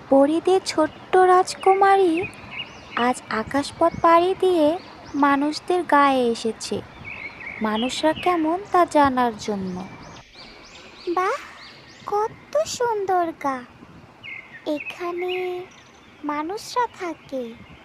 পরীদের ছোট্ট রাজকুমারী আজ আকাশপথ পাড়ি দিয়ে মানুষদের গায়ে এসেছে মানুষরা কেমন তা জানার জন্য। বাহ, কত সুন্দর গা! এখানে মানুষরা থাকে।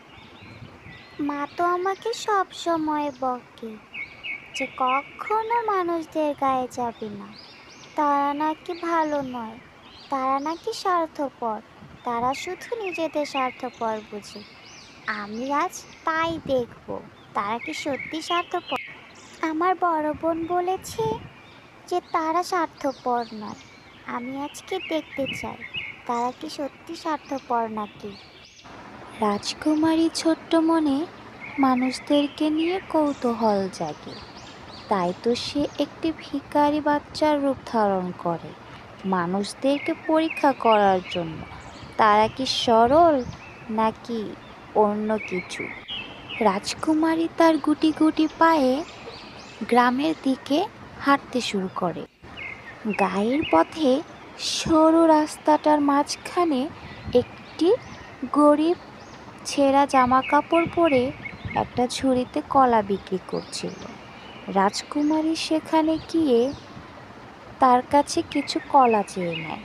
মা তো আমাকে সব সময় বকে যে কখনো মানুষদের গায়ে যাবে না, তারা নাকি ভালো নয়, তারা নাকি স্বার্থপর, তারা শুধু নিজেদের স্বার্থপর বুঝে। আমি আজ তাই দেখব তারা কি সত্যি স্বার্থপর। আমার বড় বোন বলেছে যে তারা স্বার্থপর নয়। আমি আজকে দেখতে চাই তারা কি সত্যি স্বার্থপর নাকি। রাজকুমারী ছোট্ট মনে মানুষদেরকে নিয়ে কৌতূহল জাগে, তাই তো সে একটি ভিখারি বাচ্চার রূপ ধারণ করে মানুষদেরকে পরীক্ষা করার জন্য তারা কি সরল নাকি অন্য কিছু। রাজকুমারী তার গুটি গুটি পায়ে গ্রামের দিকে হাঁটতে শুরু করে। গায়ের পথে সরু রাস্তাটার মাঝখানে একটি গরিব ছেঁড়া জামা কাপড় পরে একটা ঝুড়িতে কলা বিক্রি করছিল। রাজকুমারী সেখানে গিয়ে তার কাছে কিছু কলা চেয়ে নেয়।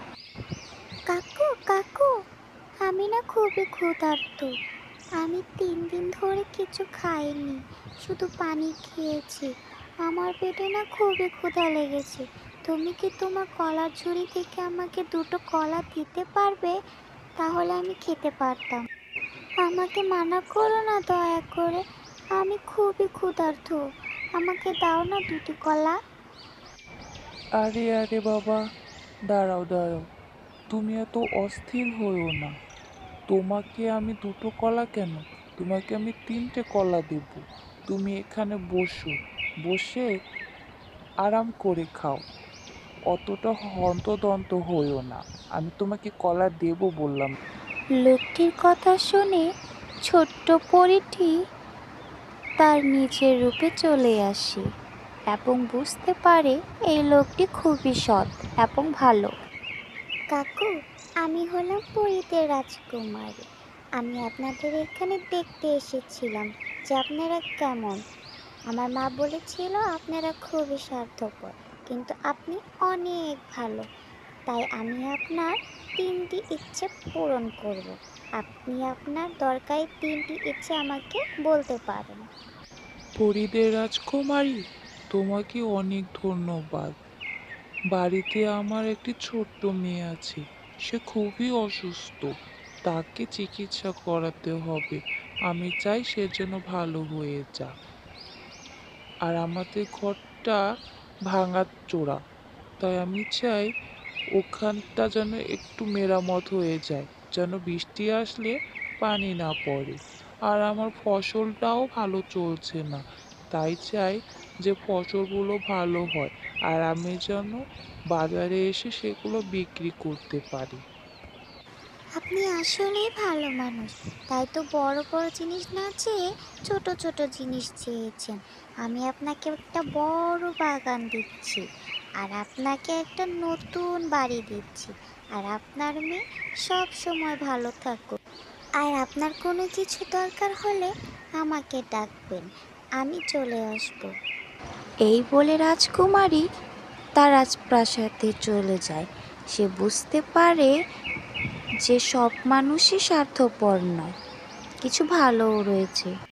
কাকু কাকু, আমি না খুবই ক্ষুধার্ত। আমি 3 দিন ধরে কিছু খাইনি, শুধু পানি খেয়েছি। আমার পেটে না খুবই ক্ষুধা লেগেছে। তুমি কি তোমার কলার ঝুড়ি থেকে আমাকে 2টো কলা দিতে পারবে? তাহলে আমি খেতে পারতাম। আমাকে মানা করো না দয়া করে, আমি খুবই ক্ষুধার্ত। আমাকে দাও না 2টি কলা। আরে আরে বাবা, দাঁড়াও দাঁড়াও, তুমি এত অস্থির হইও না। তোমাকে আমি 2টো কলা কেন, তোমাকে আমি 3টে কলা দেব। তুমি এখানে বসো, বসে আরাম করে খাও। অতটা হন্তদন্ত হইও না, আমি তোমাকে কলা দেব বললাম। লোকটির কথা শুনে ছোট্ট পরীটি তার নিজের রূপে চলে আসে এবং বুঝতে পারে এই লোকটি খুবই সৎ এবং ভালো। কাকু, আমি হলাম পরীদের রাজকুমারী। আমি আপনাদের এখানে দেখতে এসেছিলাম যে আপনারা কেমন। আমার মা বলেছিল আপনারা খুবই স্বার্থপর, কিন্তু আপনি অনেক ভালো। তাই আমি আপনার 3টি ইচ্ছে পূরণ করব। আপনি আপনার দরকারি 3টি ইচ্ছে আমাকে বলতে পারেন। পরীদের রাজকুমারী, তোমাকে অনেক ধন্যবাদ। বাড়িতে আমার একটি ছোট্ট মেয়ে আছে, সে খুবই অসুস্থ, তাকে চিকিৎসা করাতে হবে। আমি চাই সে যেন ভালো হয়ে যাক। আর আমাদের ঘরটা ভাঙাচোরা, তাই আমি চাই ওখানটা যেন একটু মেরামত হয়ে যায়, যেন বৃষ্টি আসলে পানি না পড়ে। আর আমার ফসলটাও ভালো চলছে না, তাই চাই যে ফসলগুলো ভালো হয় আর আমি যেন বাজারে এসে সেগুলো বিক্রি করতে পারি। আপনি আসলেই ভালো মানুষ। তাই তো বড় বড় জিনিস না চেয়ে ছোট ছোট জিনিস চেয়েছেন। আমি আপনাকে একটা বড় বাগান দিচ্ছি, আর আপনাকে একটা নতুন বাড়ি দিচ্ছি। আর আপনার মেয়ে সব সময় ভালো থাকুক। আর আপনার কোনো কিছু দরকার হলে আমাকে ডাকবেন, আমি চলে আসব। এই বলে রাজকুমারী তার রাজপ্রাসাদে চলে যায়। সে বুঝতে পারে যে সব মানুষই স্বার্থপর নয়, কিছু ভালোও রয়েছে।